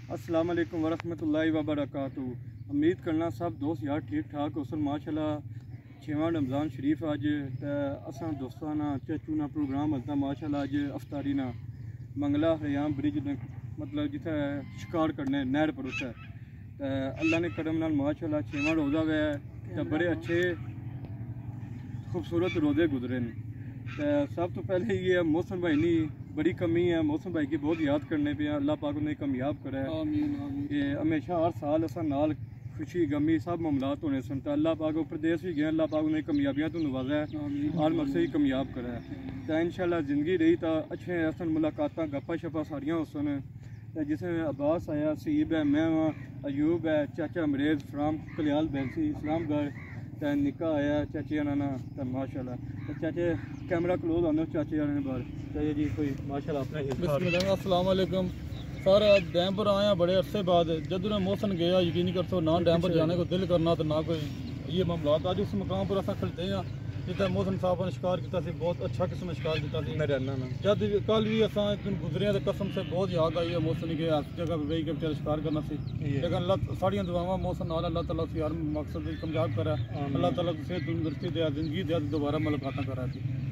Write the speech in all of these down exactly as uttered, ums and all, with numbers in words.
अस्सलाम वालेकुम वरहमतुल्लाहि वबरकातुहू। उम्मीद करना सब दोस्त यार ठीक ठाक होसन। माशाल्लाह छेवां रमज़ान शरीफ अज ते असां दोस्तां ना चाचू ना प्रोग्राम हलता माशाल्लाह अज अफ्तारी ना मंगला हरियाम ब्रिज मतलब जिथे शिकार करने नहर पर उत्थे ते अल्लाह ने करम नाल माशाल्लाह छेवां रोज़ा वे ते बड़े अच्छे खूबसूरत रोज़े गुजरे ने। तो सब तो पहले ये मोहसिन भाई नी बड़ी कमी है, मोहसिन भाई की बहुत याद करने पे अल्लाह पाक उन्हें कामयाब करे। ये हमेशा हर साल असा नाल खुशी गमी सब मामलात होने सन तो अल्लाह पाक प्रदेश भी गए, अल्लाह पाक उन्हें कामयाबियाँ तो नवाजा है, हर मकसद ही कामयाब करे। तो इंशाल्लाह जिंदगी रही तो अच्छे असन मुलाकात गप्पा शप्पा सारियाँ होसन। जिसमें अब्बास आया, सीब है, मैं वहाँ अयूब है, चाचा अमरेज फ्राम कलियाल बैसी इस्लामगढ़ तो निका आया चाचे नाना तो माशाल्लाह तो चाचे कैमरा क्लोज आने चाचे आने बार चाहिए जी कोई माशाल्लाह अपना बिस्मिल्लाह। अस्सलाम वालेकुम सर, डैम पर आया बड़े अरसे बाद। जब मैं मोहसिन गया यकीन नहीं करते ना डैम पर जाने को दिल करना तो ना कोई ये मामला। अज उस मकाम पर अस खड़ते हैं जितना मोहसिन साहब ने शिकार किया, बहुत अच्छा किस्म शिकार किया। जब कल भी अस एक दिन गुजरे तो कसम से बहुत याद आई है मोहसिन के हर जगह पर बह के बेचारे शिकार करना सी। लेकिन अल्लाह साड़ियाँ दुआवां मोहसिन नाल अल्लाह ताला से हर मकसद कामयाब करे, अल्लाह ताला को सेहत तंदुरुस्ती दे, जिंदगी दे, दोबारा मुलाकात करा।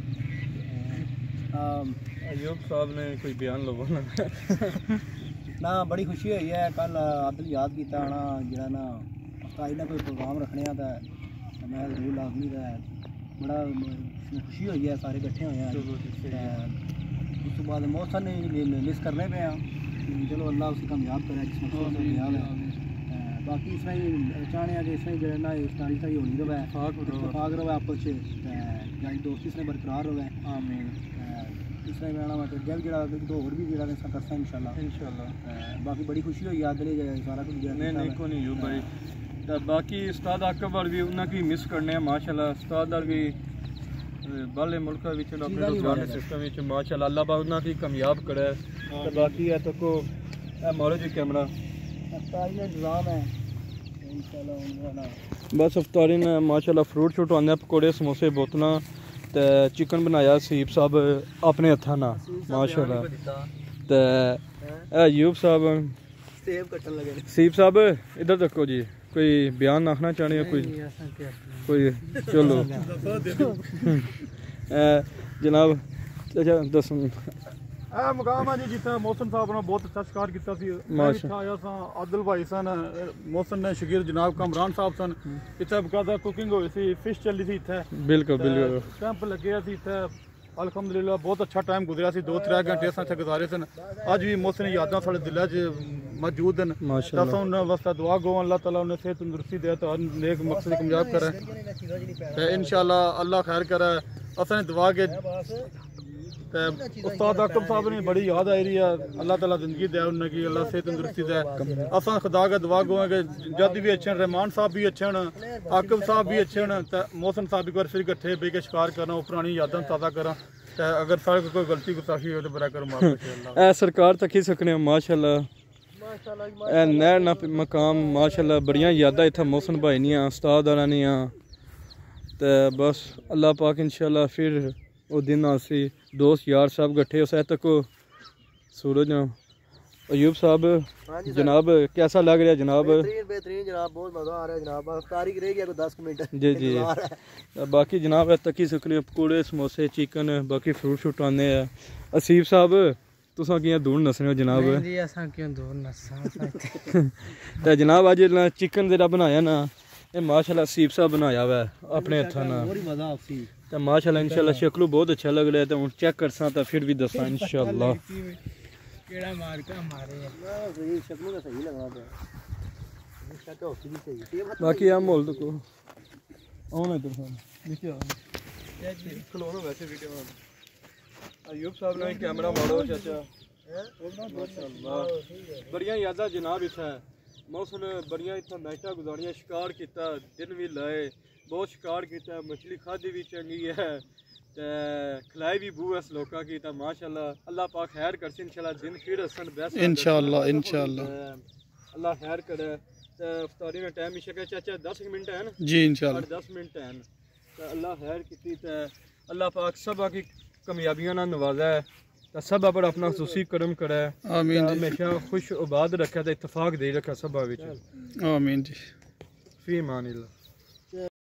अयूब साहब ने कोई बयान लो ना ना बड़ी खुशी हुई है। कल आदिल याद किया ना जरा ना अफ्तारी ना कोई प्रोग्राम रखने तो मैं जरूर लाजमी है। बड़ा खुशी हुई है, सारे इकट्ठे हुए हैं। उस बाद मोहसिन ने मिस करने पे हैं, चलो अल्लाह उसे कामयाब करे जिस मकसद से गया है। बाकी इस तरह ही चाहने कि इस तरह जो ना इफ्तारी सही होनी रहे, इतफाक रहे आपस यानी दोस्ती से बरकरार रहे। आमीन। इस तरह रहना मतलब जब जरा दो और भी जरा करता है इंशाल्लाह इंशाल्लाह। बाकी बड़ी खुशी हुई याद ले जाए सारा कुछ नहीं नहीं को नहीं यूब भाई। तो बाकी उस्ताद आकब वाल भी उन्हें मिस करने माशाल्लाह। उस्ताद वाल भी बाले मुल्क अपने रोजगार सिस्टम माशाल्लाह अल्लाह पाक उन्हें कामयाब करे। तो बाकी है तो को मारो जी कैमरा इंतजाम है इंशाल्लाह। बस अफ्तारी ने माशाल्लाह फ्रूट शूट आने पकौड़े समोसे बोतल तो चिकन बनाया सीब साहब अपने हथा ना माशाल्लाह। तो अयूब साहब सीब साहब इधर तको जी कोई बयान आखना चाहने कोई कोई चलो जनाब अच्छा दस मुकाम है जी जितना मोहसिन साहब ने बहुत अच्छा शिकार किया। आदिल भाई सन, मोहसिन ने शकीर जनाब कमरान साहब सन। इतना बकायदा कुकिंग हुई सी, फिश चली थी इतने बिल्कुल बिल्कुल कैंप लगे इतने अल्हम्दुलिल्लाह बहुत अच्छा टाइम गुजरिया सी। दो त्रै घंटे अस इतने गुजारे सन। अज भी मोहसिन यादां साढ़े दिल च मौजूद हैं। अस उन्हें वास्ते दुआ गो अल्लाह ताला उन्हें सेहत तंदुरुस्ती दे तो नेक मकसद कामयाब करे इंशाल्लाह अल्लाह खैर करे। असें दुआ के उस्ताद आकब साहब ने बड़ी याद आई रही है, अल्लाह ताला जिंदगी दे उन्हें की अल्लाह सेहत तंदुरुस्ती दे। असा खुदा का दुआ गो है कि जद भी अच्छे रहमान साहब भी अच्छे हैं, आकब साहब भी अच्छे हैं तो मोहसिन साहब एक बार फिर इकट्ठे बह के शिकार करना, वो पुरानी यादां ताज़ा करा। अगर सारे कोई गलती गुस्ताखी हो तो बड़ा कर माफ सरकार तक ही सकने माशाल्लाह। नहर ना मकाम माशाल्लाह बड़ियां यादां इत्थे मोहसिन भाई नियां उस्ताद आला नियां। तो बस अल्लाह पाक इंशाल्लाह फिर वो दिन आसी दोस्त यार सब गट्ठे उस तक सूरज अयूब साहब जनाब कैसा लग रहा जनाब? बेहतरीन जनाब, बहुत मज़ा आ रहा है जनाब। अफ्तारी रह गया दस मिनट जी जी। बाकी जनाब तकी सकने पकौड़े समोसे चिकन बाकी फ्रूट शूट आने हैं। असीब साहब तुसा कियां दूर नसने हो जनाब? जी असां क्यों दूर नसां ते जनाब अज चिकन जेह्ड़ा बनाया ना ये माशाल्लाह सीब साहब बनाया हुआ है अपने हथा ना तो माशाल्लाह इंशाल्लाह शक्ल बहुत अच्छा लग रहा है। तो हूँ चेक करसा तो फिर भी दसा इंशाल्लाह। बाकी हम मोल को अयूब साहब ने कैमरा मारो चाचा माशाल्लाह बड़िया यादा जनाब इत्थे मौसम बड़िया इतना मैचा गुजारिया शिकार किया दिन भी लाए बहुत शिकार किया मछली खाधी भी चंगी है तो खिलाई भी बू है लोगों की तो माशाल्लाह अल्लाह पाक खैर कर इंशाल्लाह दिन फिर हसन बेस्ट इंशाल्लाह इंशाल्लाह अल्लाह खैर करे। तो इफ्तारी में टाइम इशा चाचा दस मिनट है ना जी इंशाल्लाह दस मिनट है तो अल्लाह खैर की तो अल्लाह पाक सब की कामयाबियां ना नवाजा है। تے سب پر اپنا خصوصی کرم کرے آمین جی ہمیشہ خوش آباد رکھے تے اتفاق دے رکھے سبھا وچ آمین جی فی امان اللہ